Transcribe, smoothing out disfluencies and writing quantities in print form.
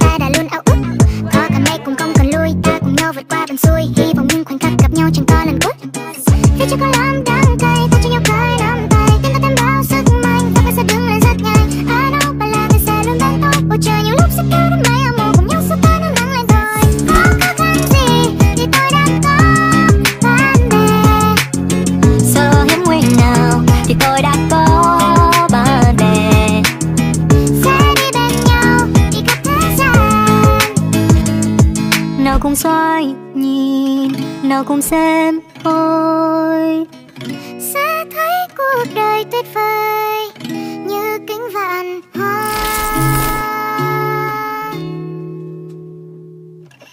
ta đã luôn ao ước. Có cả mây cùng không cần lui, ta cùng nhau vượt qua buồn xuôi. Hy vọng những khoảnh khắc gặp nhau chẳng có lần cuối. Phía trước có lắm đắng cay, ta cho nhau cái nắm tay. Tim ta thêm bao sức mạnh, ta phải sẽ đứng lên rất nhanh. I know bà là người sẽ luôn bên tôi. Bầu trời nhiều lúc sẽ kéo đến mây âm mù, cùng nhau xua tan nắng nắng lên thôi. Có khó khăn gì thì tôi đã có bạn bè. Giờ hiểm nguy nào thì tôi đã có bạn bè. Sẽ đi bên nhau đi khắp thế gian. Nào cùng xoay nhìn, nào cùng xem thôi. Sẽ thấy cuộc đời tuyệt vời như cánh vạn hoa.